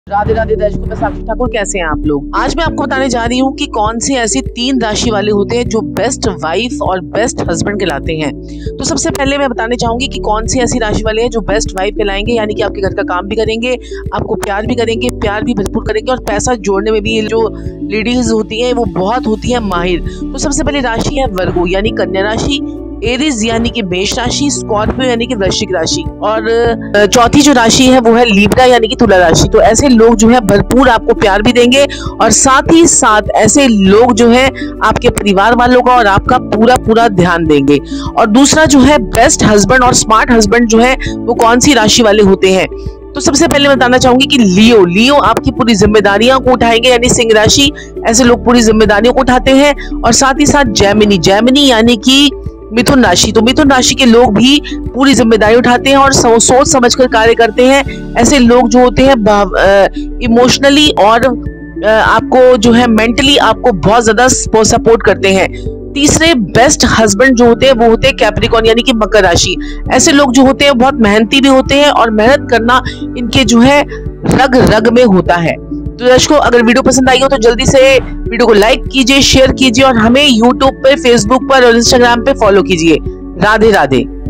राधे राधे दर्शकों, मैं साक्षी ठाकुर। कैसे हैं आप लोग। आज मैं आपको बताने जा रही हूँ कि कौन से ऐसे 3 राशि वाले होते हैं जो बेस्ट वाइफ और बेस्ट हस्बैंड कहलाते हैं। तो सबसे पहले मैं बताने चाहूंगी कि कौन सी ऐसी राशि वाले हैं जो बेस्ट वाइफ कहलाएंगे, यानी कि आपके घर का काम भी करेंगे, आपको प्यार भी करेंगे, प्यार भी भरपूर करेंगे और पैसा जोड़ने में भी ये जो लेडीज होती है वो बहुत होती है माहिर। तो सबसे पहली राशि है वर्गो यानी कन्या राशि, एरीज यानी कि मेष राशि, स्कॉर्पियो यानी कि वृश्चिक राशि और चौथी जो राशि है वो है लिब्रा यानी कि तुला राशि। तो ऐसे लोग जो है भरपूर आपको प्यार भी देंगे और साथ ही साथ ऐसे लोग जो है आपके परिवार वालों का और आपका पूरा पूरा ध्यान देंगे। और दूसरा जो है बेस्ट हस्बैंड और स्मार्ट हस्बैंड जो है वो कौन सी राशि वाले होते हैं। तो सबसे पहले मैं बताना चाहूंगी कि लियो आपकी पूरी जिम्मेदारियां को उठाएंगे, यानी सिंह राशि, ऐसे लोग पूरी जिम्मेदारियों को उठाते हैं। और साथ ही साथ जेमिनी यानी कि मिथुन राशि, तो मिथुन राशि के लोग भी पूरी जिम्मेदारी उठाते हैं और सोच समझकर कार्य करते हैं। ऐसे लोग जो होते हैं इमोशनली और आपको जो है मेंटली आपको बहुत ज्यादा सपोर्ट करते हैं। तीसरे बेस्ट हस्बैंड जो होते हैं वो होते हैं कैप्रिकॉर्न यानी कि मकर राशि। ऐसे लोग जो होते हैं बहुत मेहनती भी होते हैं और मेहनत करना इनके जो है रग रग में होता है। तो दर्शकों, अगर वीडियो पसंद आई हो तो जल्दी से वीडियो को लाइक कीजिए, शेयर कीजिए और हमें यूट्यूब पे, फेसबुक पर और इंस्टाग्राम पे फॉलो कीजिए। राधे राधे।